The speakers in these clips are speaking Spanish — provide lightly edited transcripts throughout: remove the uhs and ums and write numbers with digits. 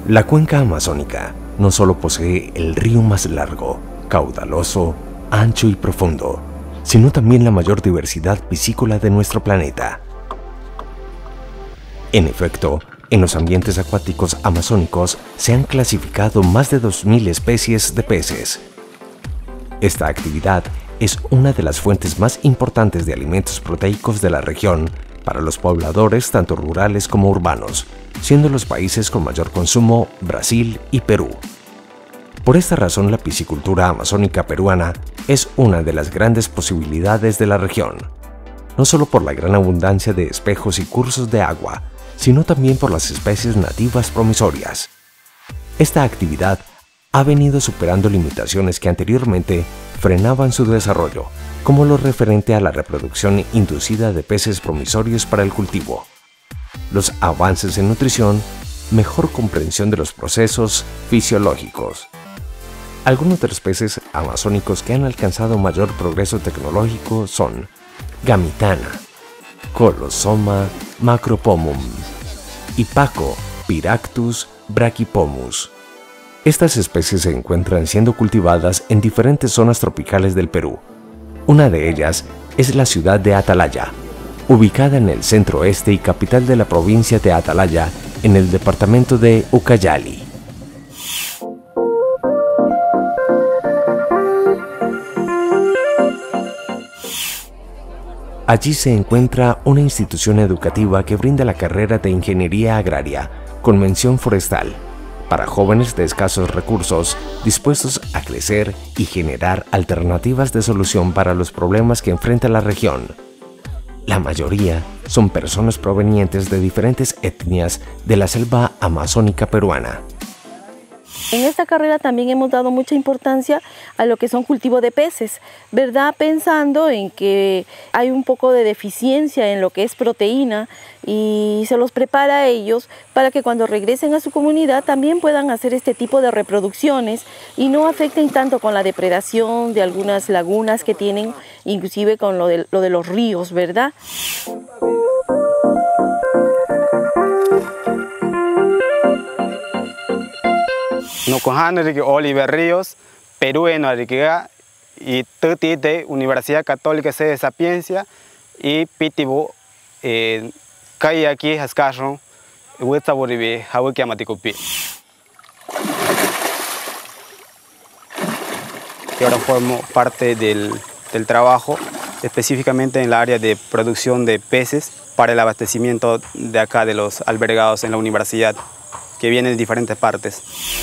La cuenca amazónica no solo posee el río más largo, caudaloso, ancho y profundo, sino también la mayor diversidad piscícola de nuestro planeta. En efecto, en los ambientes acuáticos amazónicos se han clasificado más de 2.000 especies de peces. Esta actividad es una de las fuentes más importantes de alimentos proteicos de la región para los pobladores tanto rurales como urbanos, siendo los países con mayor consumo Brasil y Perú. Por esta razón, la piscicultura amazónica peruana es una de las grandes posibilidades de la región, no solo por la gran abundancia de espejos y cursos de agua, sino también por las especies nativas promisorias. Esta actividad ha venido superando limitaciones que anteriormente frenaban su desarrollo, como lo referente a la reproducción inducida de peces promisorios para el cultivo, los avances en nutrición, mejor comprensión de los procesos fisiológicos. Algunos de los peces amazónicos que han alcanzado mayor progreso tecnológico son Gamitana, Colosoma macropomum y Pachypiractus brachypomus. Estas especies se encuentran siendo cultivadas en diferentes zonas tropicales del Perú. Una de ellas es la ciudad de Atalaya, ubicada en el centro-oeste y capital de la provincia de Atalaya, en el departamento de Ucayali. Allí se encuentra una institución educativa que brinda la carrera de Ingeniería Agraria con mención forestal para jóvenes de escasos recursos dispuestos a crecer y generar alternativas de solución para los problemas que enfrenta la región. La mayoría son personas provenientes de diferentes etnias de la selva amazónica peruana. En esta carrera también hemos dado mucha importancia a lo que son cultivos de peces, ¿verdad? Pensando en que hay un poco de deficiencia en lo que es proteína y se los prepara a ellos para que cuando regresen a su comunidad también puedan hacer este tipo de reproducciones y no afecten tanto con la depredación de algunas lagunas que tienen, inclusive con lo de los ríos, ¿verdad? No cojan Oliver Ríos, Perú en Ariquiga y Tuti de Universidad Católica de Sapiencia y Pitibu Calle aquí Hascarro, Huesta Boribi, Hawiki Amaticupi. Y ahora formo parte del trabajo, específicamente en el área de producción de peces para el abastecimiento de acá de los albergados en la universidad, que vienen de diferentes partes.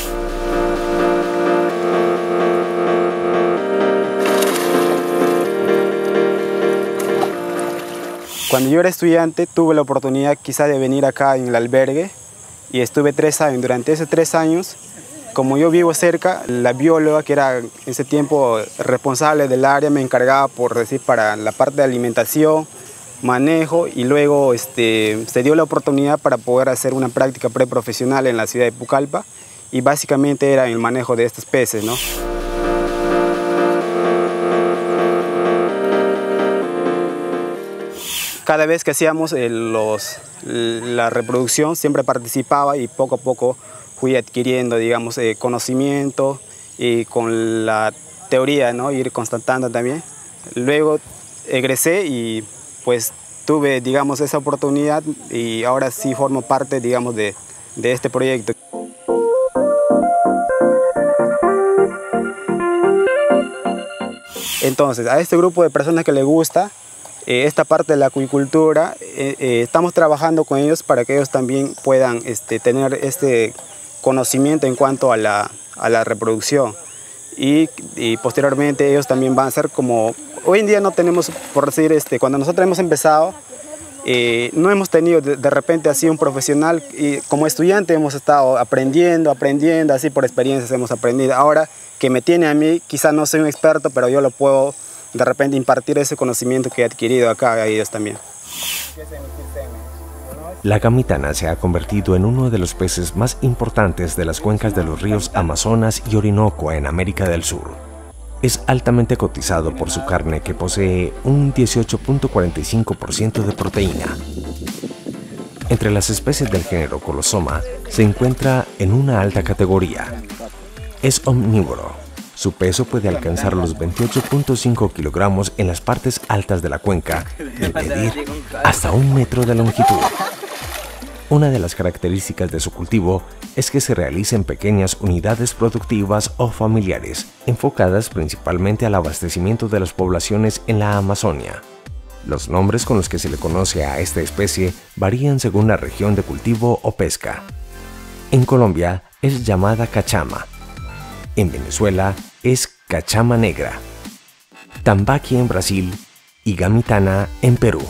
Cuando yo era estudiante tuve la oportunidad quizá de venir acá en el albergue y estuve 3 años. Durante esos 3 años, como yo vivo cerca, la bióloga que era en ese tiempo responsable del área me encargaba, por decir, para la parte de alimentación, manejo y luego se dio la oportunidad para poder hacer una práctica preprofesional en la ciudad de Pucallpa y básicamente era el manejo de estos peces, ¿no? Cada vez que hacíamos la reproducción siempre participaba y poco a poco fui adquiriendo, digamos, conocimiento y con la teoría, ¿no? Ir constatando también. Luego egresé y pues tuve, digamos, esa oportunidad y ahora sí formo parte, digamos, de este proyecto. Entonces, a este grupo de personas que les gusta esta parte de la acuicultura, estamos trabajando con ellos para que ellos también puedan tener este conocimiento en cuanto a la reproducción y posteriormente ellos también van a ser como, hoy en día no tenemos, por decir, cuando nosotros hemos empezado, no hemos tenido de repente así un profesional y como estudiante hemos estado aprendiendo, así por experiencias hemos aprendido. Ahora que me tiene a mí, quizás no soy un experto, pero yo lo puedo de repente impartir ese conocimiento que he adquirido acá a ellos también. La gamitana se ha convertido en uno de los peces más importantes de las cuencas de los ríos Amazonas y Orinoco en América del Sur. Es altamente cotizado por su carne que posee un 18.45% de proteína. Entre las especies del género Colosoma se encuentra en una alta categoría. Es omnívoro. Su peso puede alcanzar los 28.5 kilogramos en las partes altas de la cuenca y medir hasta 1 metro de longitud. Una de las características de su cultivo es que se realiza en pequeñas unidades productivas o familiares, enfocadas principalmente al abastecimiento de las poblaciones en la Amazonia. Los nombres con los que se le conoce a esta especie varían según la región de cultivo o pesca. En Colombia es llamada cachama. En Venezuela es cachama negra. Tambaqui en Brasil y gamitana en Perú.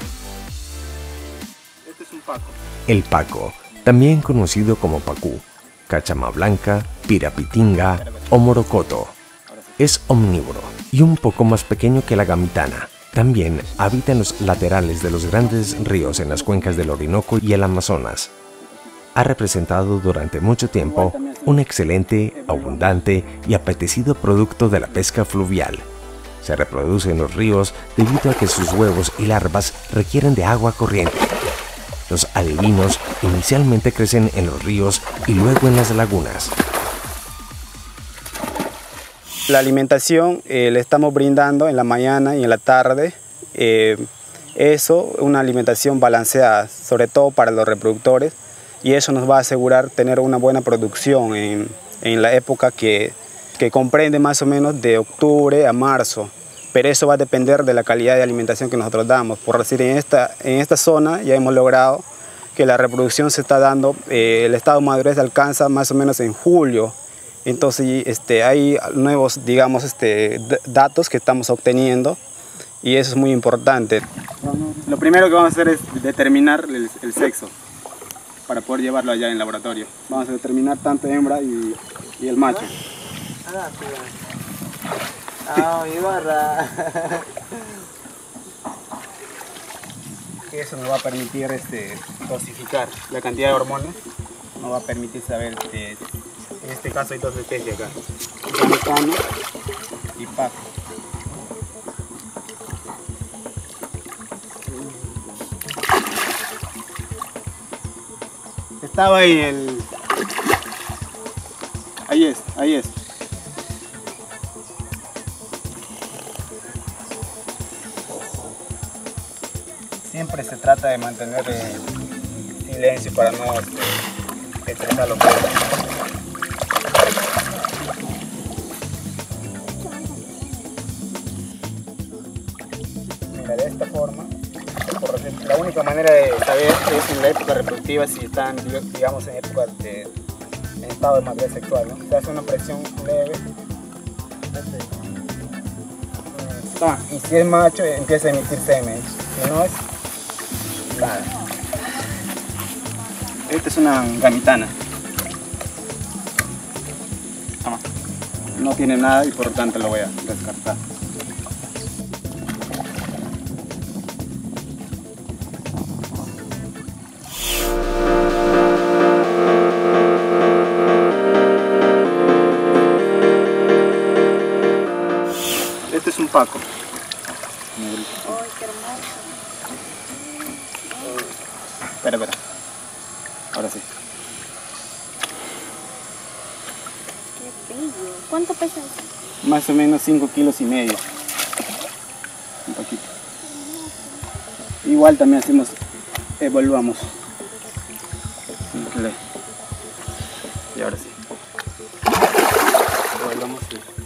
Este es un paco. El paco, también conocido como pacú, cachama blanca, pirapitinga o morocoto, es omnívoro y un poco más pequeño que la gamitana. También habita en los laterales de los grandes ríos en las cuencas del Orinoco y el Amazonas. Ha representado durante mucho tiempo un excelente, abundante y apetecido producto de la pesca fluvial. Se reproduce en los ríos debido a que sus huevos y larvas requieren de agua corriente. Los alevinos inicialmente crecen en los ríos y luego en las lagunas. La alimentación le estamos brindando en la mañana y en la tarde. Una alimentación balanceada, sobre todo para los reproductores, y eso nos va a asegurar tener una buena producción en la época que comprende más o menos de octubre a marzo. Pero eso va a depender de la calidad de alimentación que nosotros damos. Por decir, en esta zona ya hemos logrado que la reproducción se está dando, el estado de madurez alcanza más o menos en julio. Entonces hay nuevos, digamos, datos que estamos obteniendo y eso es muy importante. Lo primero que vamos a hacer es determinar el sexo para poder llevarlo allá en laboratorio. Vamos a determinar tanto hembra y el macho. Eso nos va a permitir dosificar la cantidad de hormonas, nos va a permitir saber, en este caso hay 2 especies acá, gamitana y paco. Estaba ahí ahí es. Siempre se trata de mantener silencio para no estresar los huevos. Mira, de esta forma, la única manera de saber es en la época reproductiva si están, digamos, en época en estado de madurez sexual, ¿no? Se hace una presión leve. Y si es macho, empieza a emitir semen. Si no es nada. Esta es una gamitana. No tiene nada y por lo tanto lo voy a descartar. Este es un paco. ¡Ay, qué hermoso! Espera. Ahora sí. ¡Qué bello! ¿Cuánto pesa eso? Más o menos 5,5 kilos. Un poquito. Igual también evaluamos. Y ahora sí. Evaluamos.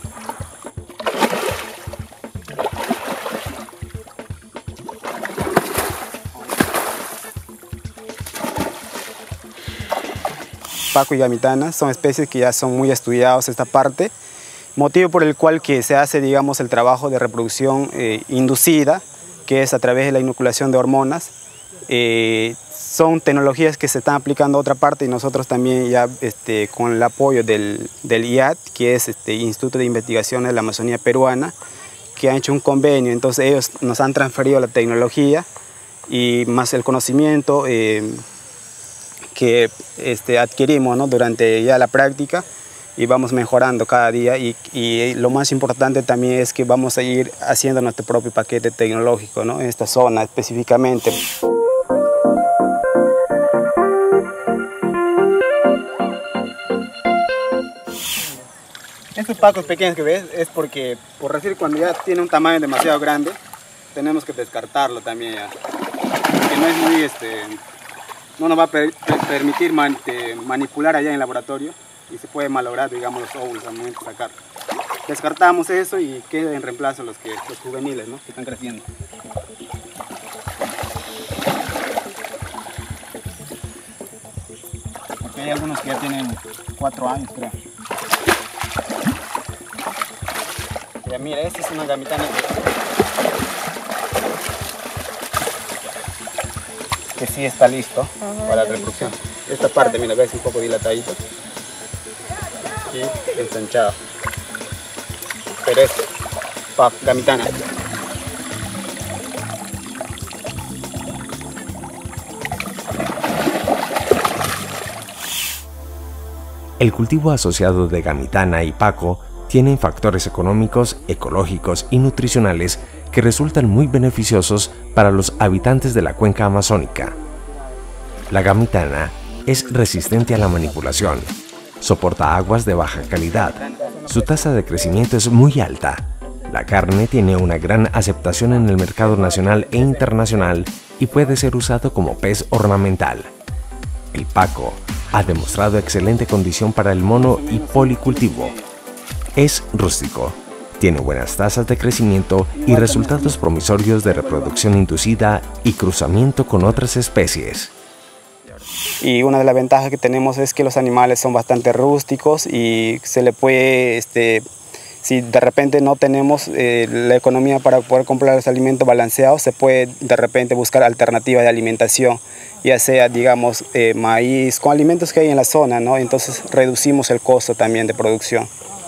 Paco y gamitana son especies que ya son muy estudiados esta parte, motivo por el cual que se hace, digamos, el trabajo de reproducción inducida, que es a través de la inoculación de hormonas. Son tecnologías que se están aplicando a otra parte y nosotros también ya con el apoyo del IAT, que es Instituto de Investigaciones de la Amazonía Peruana, que han hecho un convenio. Entonces ellos nos han transferido la tecnología y más el conocimiento que adquirimos, ¿no?, durante ya la práctica, y vamos mejorando cada día y lo más importante también es que vamos a ir haciendo nuestro propio paquete tecnológico, ¿no?, en esta zona específicamente. estos pacos pequeños que ves es porque, por decir, cuando ya tiene un tamaño demasiado grande, tenemos que descartarlo también ya. Porque no es muy, no nos va a permitir manipular allá en el laboratorio y se puede malograr, digamos, los óvulos al momento de sacar. Descartamos eso y queda en reemplazo los juveniles, ¿no? Que están creciendo. Porque hay algunos que ya tienen 4 años, creo. Ya mira, esta es una gamitana que sí está listo para la reproducción. Esta parte, mira, ves un poco dilatadito y ensanchado. Pero es gamitana. El cultivo asociado de gamitana y paco tienen factores económicos, ecológicos y nutricionales que resultan muy beneficiosos para los habitantes de la cuenca amazónica. La gamitana es resistente a la manipulación, soporta aguas de baja calidad, su tasa de crecimiento es muy alta, la carne tiene una gran aceptación en el mercado nacional e internacional y puede ser usado como pez ornamental. El paco ha demostrado excelente condición para el mono y policultivo. Es rústico, tiene buenas tasas de crecimiento y resultados promisorios de reproducción inducida y cruzamiento con otras especies. Y una de las ventajas que tenemos es que los animales son bastante rústicos y se le puede, si de repente no tenemos la economía para poder comprar los alimentos balanceados, se puede de repente buscar alternativas de alimentación, ya sea, digamos, maíz, con alimentos que hay en la zona, ¿no? Entonces reducimos el costo también de producción.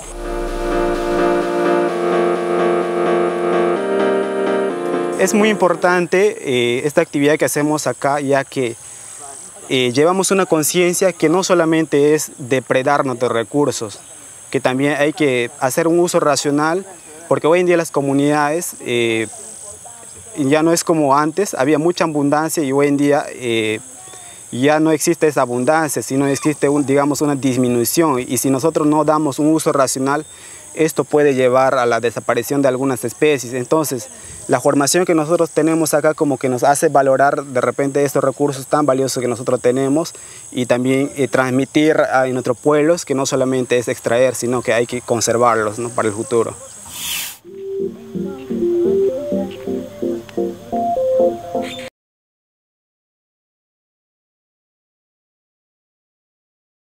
Es muy importante esta actividad que hacemos acá, ya que llevamos una conciencia que no solamente es depredar nuestros recursos, que también hay que hacer un uso racional, porque hoy en día las comunidades ya no es como antes, había mucha abundancia y hoy en día ya no existe esa abundancia, sino existe digamos, una disminución, y si nosotros no damos un uso racional, esto puede llevar a la desaparición de algunas especies. Entonces, la formación que nosotros tenemos acá como que nos hace valorar de repente estos recursos tan valiosos que nosotros tenemos y también transmitir a nuestros pueblos que no solamente es extraer, sino que hay que conservarlos, ¿no? Para el futuro.